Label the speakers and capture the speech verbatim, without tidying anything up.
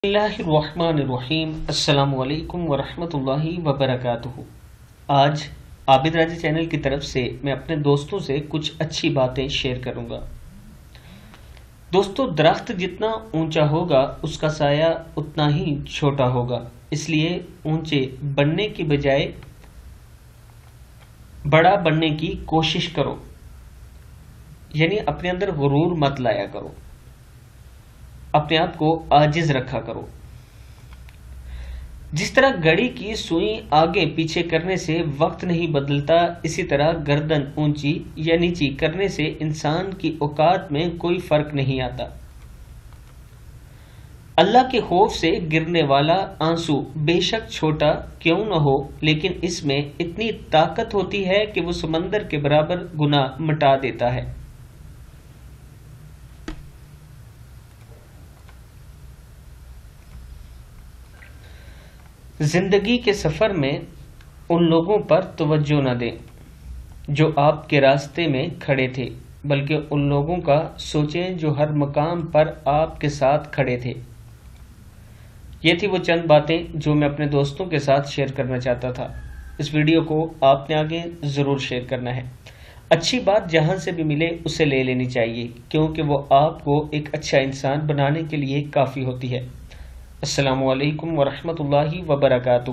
Speaker 1: بسم اللہ الرحمن الرحیم۔ السلام علیکم ورحمۃ اللہ وبرکاتہ۔ آج عابد راجی چینل کی طرف سے میں اپنے دوستوں سے کچھ اچھی باتیں شیئر کروں گا۔ دوستو، درخت جتنا اونچا ہوگا اس کا سایہ اتنا ہی چھوٹا ہوگا، اس لیے اونچے بننے کی بجائے بڑا بننے کی کوشش کرو، یعنی اپنے اندر غرور مت لایا کرو، اپنے آپ کو عاجز رکھا کرو۔ جس طرح گھڑی کی سوئی آگے پیچھے کرنے سے وقت نہیں بدلتا، اسی طرح گردن اونچی یا نیچی کرنے سے انسان کی اوقات میں کوئی فرق نہیں آتا۔ اللہ کے خوف سے گرنے والا آنسو بے شک چھوٹا کیوں نہ ہو، لیکن اس میں اتنی طاقت ہوتی ہے کہ وہ سمندر کے برابر گناہ مٹا دیتا ہے۔ زندگی کے سفر میں ان لوگوں پر توجہ نہ دیں جو آپ کے راستے میں کھڑے تھے، بلکہ ان لوگوں کا سوچیں جو ہر مقام پر آپ کے ساتھ کھڑے تھے۔ یہ تھی وہ چند باتیں جو میں اپنے دوستوں کے ساتھ شیئر کرنا چاہتا تھا۔ اس ویڈیو کو آپ نے آگے ضرور شیئر کرنا ہے۔ اچھی بات جہاں سے بھی ملے اسے لے لینی چاہیے، کیونکہ وہ آپ کو ایک اچھا انسان بنانے کے لیے کافی ہوتی ہے۔ السلام علیکم ورحمۃ اللہ وبرکاتہ۔